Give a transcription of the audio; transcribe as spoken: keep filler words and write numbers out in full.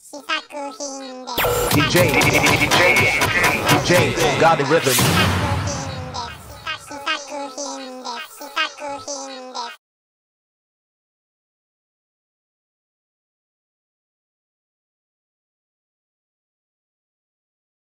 試作品です。 D J, D J, D J, got the rhythm.